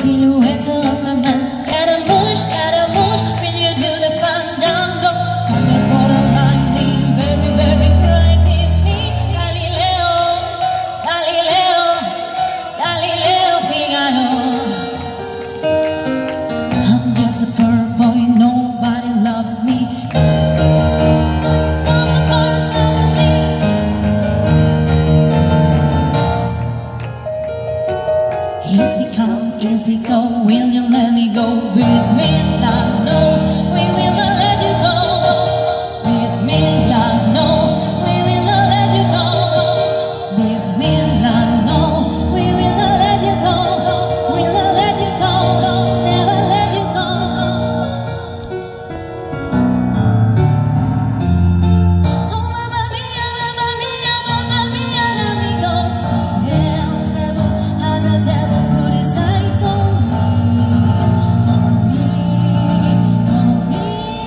silhouette of a man. Scaramouche, bring you to the fandango. Cut the borderline, very, very frightening. Galileo, Galileo, Galileo Figaro. I'm just a poor boy, nobody loves me. Easy come, easy go, will you let me go? Bismillah, no, we will not let you go. Bismillah, no, we will not let you go. Bismillah, no, we will not let you go. We'll not let you go, never let you go. Oh, mamma mia, let me go. Beelzebub has a devil put aside for me, for me, for me.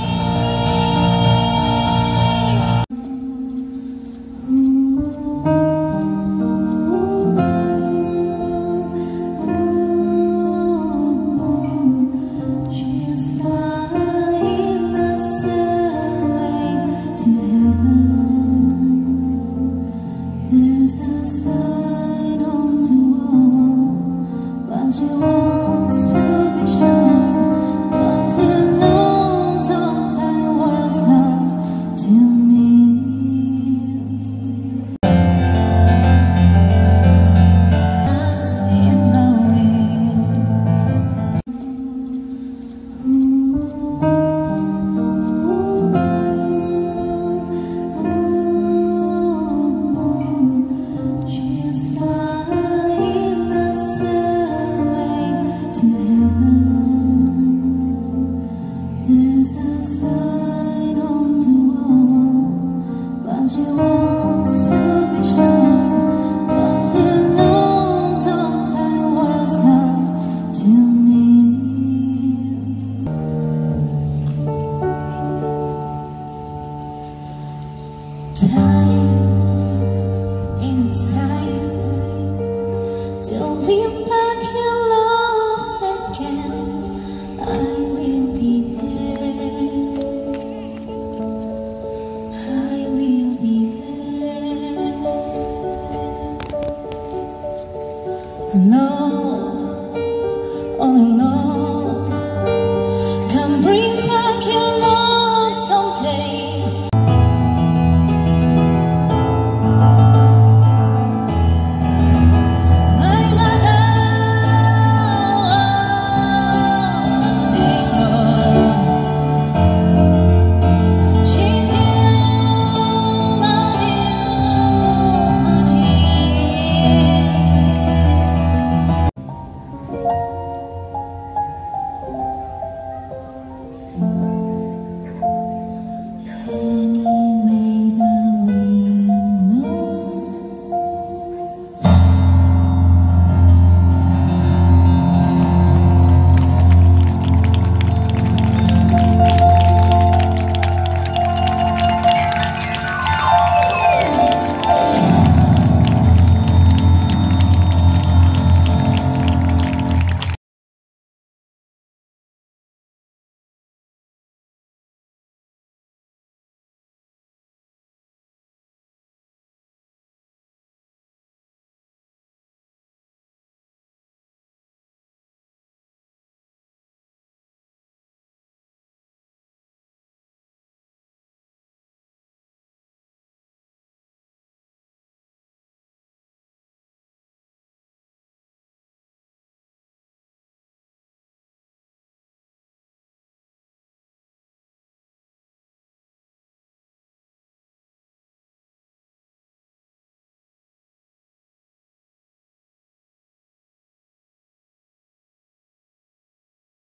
She's flying the stairway to heaven. There's a sign on the wall, but she wants to be sure. 'Cause you know sometimes words have two meanings. Lost in the wind. She's flying the stairway to heaven. There's a sign on the wall, but she wants to be sure. 'Cause you know sometimes words have two meanings. Time, and it's time to win back your love again. I will be there. I will be there. Alone, all alone.